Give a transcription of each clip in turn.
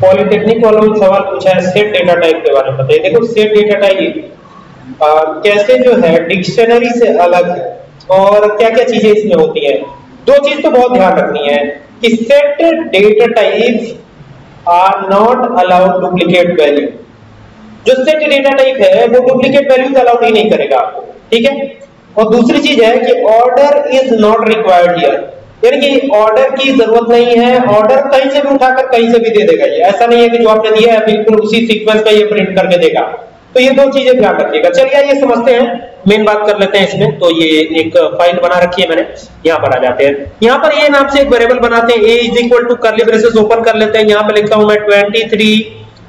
Polytechnic वालों ने सवाल पूछा है सेट डेटा टाइप के बारे में। बताइए। देखो सेट डेटा टाइप कैसे जो है डिक्शनरी से अलग है और क्या क्या चीजें इसमें होती है। दो चीज तो बहुत ध्यान रखनी है कि set data type are not allowed duplicate value. जो सेट डेटा टाइप है वो डुप्लीकेट वैल्यूज अलाउड ही नहीं करेगा आपको, ठीक है। और दूसरी चीज है कि order is not required here, यानी कि ऑर्डर की जरूरत नहीं है। ऑर्डर कहीं से भी उठाकर कहीं से भी दे देगा ये, ऐसा नहीं है कि जो आपने दिया है बिल्कुल उसी सीक्वेंस में ये प्रिंट करके देगा। तो ये दो चीजें ध्यान रखिएगा। चलिए ये समझते हैं, मेन बात कर लेते हैं इसमें। तो ये एक फाइल बना रखी है मैंने, यहाँ पर आ जाते हैं। यहाँ पर ये नाम से एक वेरिएबल बनाते हैं, a is equal to curly braces open कर लेते हैं। यहाँ पे लिखता हूं मैं 23,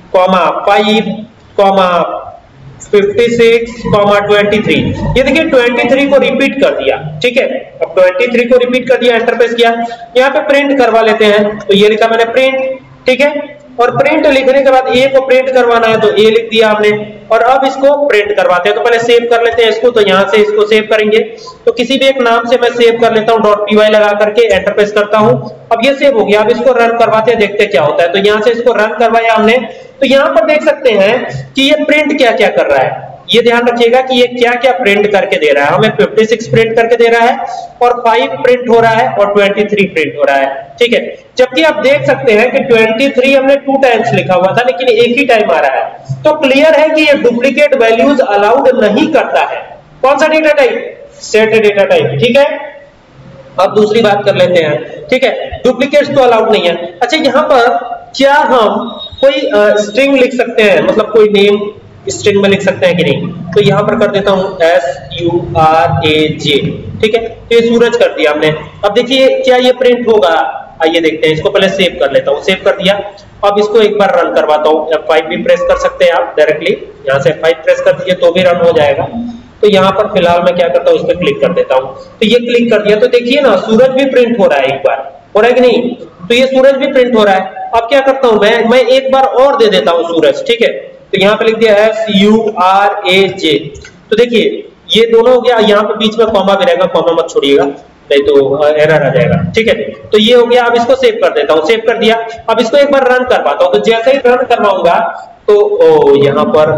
5, 56, 23। ये देखिए 23 को रिपीट कर दिया, ठीक है। अब 23 को रिपीट कर दिया, एंटर प्रेस किया, यहाँ पे प्रिंट करवा लेते हैं। तो ये लिखा मैंने प्रिंट, ठीक है। और प्रिंट लिखने के बाद ए को प्रिंट करवाना है तो ए लिख दिया आपने, और अब इसको प्रिंट करवाते हैं। तो पहले सेव कर लेते हैं इसको, तो यहाँ से इसको सेव करेंगे। तो किसी भी एक नाम से मैं सेव कर लेता हूँ, .py लगा करके एंटर प्रेस करता हूँ। अब ये सेव हो गया। अब इसको रन करवाते हैं, देखते हैं क्या होता है। तो यहाँ से इसको रन करवाया हमने। तो यहाँ पर देख सकते हैं कि ये प्रिंट क्या क्या कर रहा है। ये ध्यान रखिएगा कि ये क्या क्या प्रिंट करके दे रहा है। हमें 56 प्रिंट करके दे रहा है, और 5 प्रिंट हो रहा है, और 23 प्रिंट हो रहा है, ठीक है। जबकि आप देख सकते हैं कि 23 हमने 2 टाइम्स लिखा हुआ था, लेकिन एक ही टाइम आ रहा है। तो क्लियर है कि ये डुप्लीकेट वैल्यूज अलाउड नहीं करता है। कौन सा data type? Set data type, ठीक है। अब दूसरी बात कर लेते हैं, ठीक है। डुप्लीकेट्स तो अलाउड नहीं है। अच्छा, यहाँ पर क्या हम कोई स्ट्रिंग लिख सकते हैं, मतलब कोई नेम स्ट्रिंग में लिख सकते हैं कि नहीं? तो यहाँ पर कर देता हूँ SURAJ, ठीक है। तो ये सूरज कर दिया हमने। अब देखिए क्या ये प्रिंट होगा, आइए देखते हैं। इसको पहले सेव कर लेता हूँ, सेव कर दिया। अब इसको एक बार रन करवाता हूँ। F5 भी प्रेस कर सकते हैं आप डायरेक्टली, यहाँ से F5 प्रेस कर दीजिए तो भी रन हो जाएगा। तो यहाँ पर फिलहाल मैं क्या करता हूँ, इस पर क्लिक कर देता हूँ। तो ये क्लिक कर दिया तो देखिए ना, सूरज भी प्रिंट हो रहा है, एक बार हो रहा है कि नहीं? तो ये सूरज भी प्रिंट हो रहा है। अब क्या करता हूँ मैं एक बार और दे देता हूँ सूरज, ठीक है। तो यहाँ पे लिख दिया SURAJ। तो देखिए ये दोनों हो गया। यहाँ पे बीच में कॉमा भी रहेगा, कॉमा मत छोड़िएगा नहीं तो एरर आ जाएगा, ठीक है। तो ये हो गया। अब इसको सेव कर देता हूँ, सेव कर दिया। अब इसको एक बार रन करवाता हूँ। तो जैसे ही रन करवाऊंगा तो यहाँ पर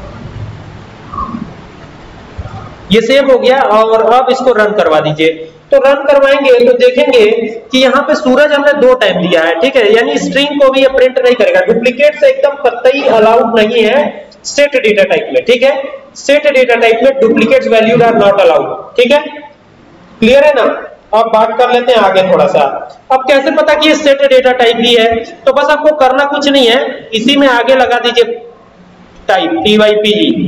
ये सेव हो गया, और अब इसको रन करवा दीजिए। तो रन करवाएंगे तो देखेंगे कि यहाँ पे सूरज हमने 2 टाइम दिया है, ठीक है। यानी स्ट्रिंग को भी ये प्रिंट नहीं करेगा। डुप्लीकेट से एकदम कतई अलाउड नहीं है सेट डेटा टाइप में, ठीक है। सेट डेटा टाइप में duplicate values are not allowed, ठीक है। क्लियर है ना? अब बात कर लेते हैं आगे थोड़ा सा। अब कैसे पता कि ये सेट डेटा टाइप ही है? तो बस आपको करना कुछ नहीं है, इसी में आगे लगा दीजिए टाइप TYPE,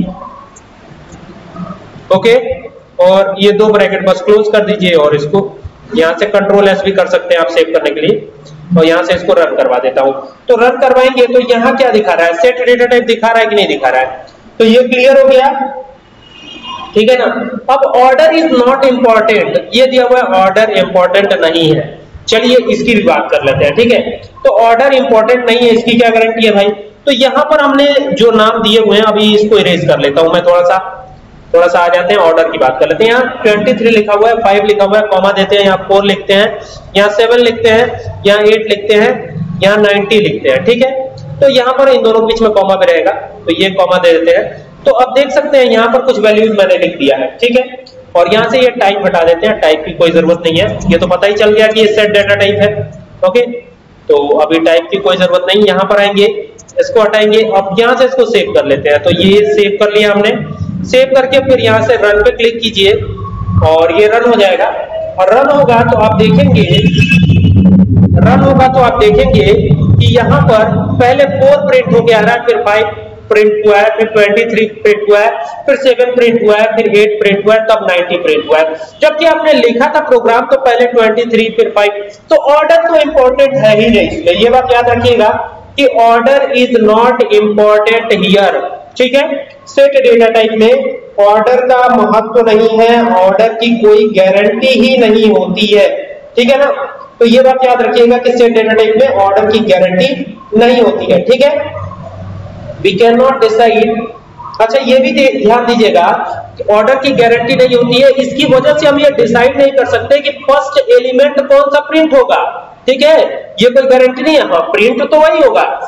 ओके। और ये 2 ब्रैकेट बस क्लोज कर दीजिए, और इसको यहाँ से Ctrl+S भी कर सकते हैं आप सेव करने के लिए। और यहाँ से इसको रन करवा देता हूँ। तो रन करवाएंगे तो यहाँ क्या दिखा रहा है? सेट डेटा टाइप दिखा रहा है कि नहीं दिखा रहा है? तो ये क्लियर हो गया, ठीक है ना। अब ऑर्डर इज नॉट इंपॉर्टेंट, ये दिया हुआ है ऑर्डर इंपॉर्टेंट नहीं है। चलिए इसकी भी बात कर लेते हैं, ठीक है। तो ऑर्डर इंपॉर्टेंट नहीं है, इसकी क्या गारंटी है भाई? तो यहाँ पर हमने जो नाम दिए हुए हैं, अभी इसको इरेज कर लेता हूं मैं। थोड़ा सा आ जाते हैं, ऑर्डर की बात कर लेते हैं। यहाँ 23 लिखा हुआ है, 5 लिखा हुआ है, कॉमा देते हैं, यहाँ 4 लिखते हैं, यहाँ 7 लिखते हैं, यहाँ 8 लिखते हैं, यहाँ 90 लिखते हैं, ठीक है। तो यहाँ पर इन दोनों के बीच में कॉमा भी रहेगा, तो ये कॉमा दे देते हैं। तो अब देख सकते हैं यहाँ पर कुछ वैल्यूज मैंने लिख दिया है, ठीक है। और यहाँ से ये टाइप हटा देते हैं, टाइप की कोई जरूरत नहीं है। ये तो पता ही चल गया कि ये सेट डेटा टाइप है, ओके। तो अभी टाइप की कोई जरूरत नहीं। यहाँ पर आएंगे, इसको हटाएंगे। अब यहाँ से इसको सेव कर लेते हैं। तो ये सेव कर लिया हमने। सेव करके फिर यहाँ से रन पे क्लिक कीजिए, और ये रन हो जाएगा। और रन होगा तो आप देखेंगे कि यहाँ पर पहले 4 प्रिंट हो गया है, फिर 5 प्रिंट हुआ है, फिर 23 प्रिंट हुआ है, फिर 7 प्रिंट हुआ है, फिर 8 प्रिंट हुआ है, तब 90 प्रिंट हुआ है। जबकि आपने लिखा था प्रोग्राम तो पहले 23 फिर 5। तो ऑर्डर तो इंपॉर्टेंट है ही नहीं, इसलिए ये बात याद रखिएगा कि order is not important here, ठीक है। सेट डेटा टाइप में ऑर्डर का महत्व नहीं है, ऑर्डर की कोई गारंटी ही नहीं होती है, ठीक है ना। तो ये बात याद रखिएगा कि सेट डेटा टाइप में ऑर्डर की गारंटी नहीं होती है, ठीक है। We can not decide. अच्छा ये भी ध्यान दीजिएगा कि ऑर्डर की गारंटी नहीं होती है, इसकी वजह से हम ये डिसाइड नहीं कर सकते कि फर्स्ट एलिमेंट कौन सा प्रिंट होगा, ठीक है। ये कोई गारंटी नहीं है, हाँ प्रिंट तो वही होगा,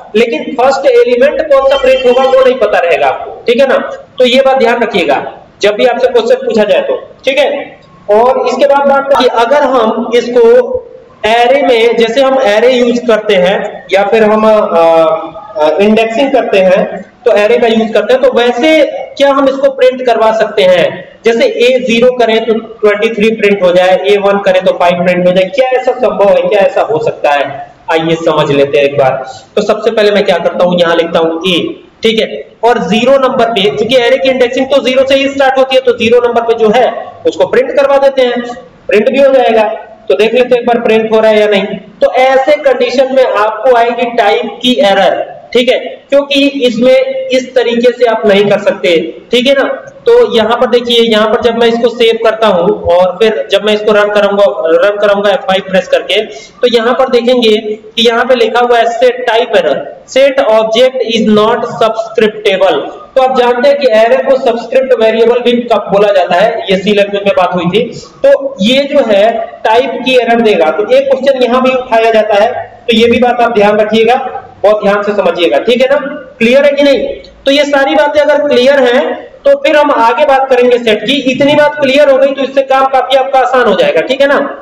लेकिन फर्स्ट एलिमेंट कौन सा प्रिंट होगा वो नहीं पता रहेगा आपको, ठीक है ना। तो ये बात ध्यान रखिएगा जब भी आपसे क्वेश्चन पूछा जाए तो, ठीक है। और इसके बाद बात कि अगर हम इसको एरे में, जैसे हम एरे यूज करते हैं या फिर हम इंडेक्सिंग करते हैं तो एरे का यूज करते हैं, तो वैसे क्या हम इसको प्रिंट करवा सकते हैं? जैसे A0 करें तो 23 प्रिंट हो जाए, A1 करें तो 5 प्रिंट हो जाए, क्या ऐसा संभव है, क्या ऐसा हो सकता है? आइए समझ लेते हैं एक बार। तो सबसे पहले मैं क्या करता हूं, यहां लिखता हूं A, ठीक है। और 0 नंबर पे, क्योंकि एरे की इंडेक्सिंग तो 0 से ही स्टार्ट होती है, तो 0 नंबर पे जो है उसको प्रिंट करवा देते हैं, प्रिंट भी हो जाएगा। तो देख लेते हैं एक बार प्रिंट हो रहा है या नहीं। तो ऐसे कंडीशन में आपको आएगी टाइप की एरर, ठीक है, क्योंकि इसमें इस तरीके से आप नहीं कर सकते, ठीक है ना। तो यहां पर देखिए, यहां पर जब मैं इसको सेव करता हूं और फिर जब मैं इसको रन करूंगा F5 प्रेस करके, तो यहां पर देखेंगे कि यहां पे लिखा हुआ है set type error, set object is not subscriptable. तो आप जानते हैं कि एरर को सब्सक्रिप्ट वेरिएबल भी कब बोला जाता है, ये सी लैंग्वेज में बात हुई थी। तो ये जो है टाइप की एरर देगा, तो एक क्वेश्चन यहां भी उठाया जाता है, तो ये भी बात आप ध्यान रखिएगा, बहुत ध्यान से समझिएगा, ठीक है ना। क्लियर है कि नहीं? तो ये सारी बातें अगर क्लियर हैं तो फिर हम आगे बात करेंगे सेट की। इतनी बात क्लियर हो गई तो इससे काम काफी आपका आसान हो जाएगा, ठीक है ना।